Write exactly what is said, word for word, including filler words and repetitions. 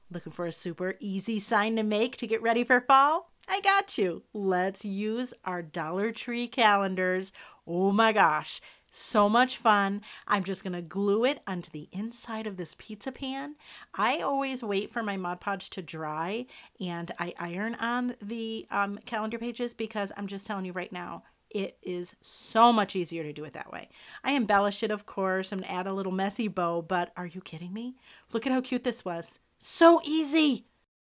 Looking for a super easy sign to make to get ready for fall? I got you. Let's use our Dollar Tree calendars. Oh my gosh, so much fun. I'm just going to glue it onto the inside of this pizza pan. I always wait for my Mod Podge to dry and I iron on the um, calendar pages because I'm just telling you right now, it is so much easier to do it that way. I embellish it, of course, and add a little messy bow, but are you kidding me? Look at how cute this was. So easy.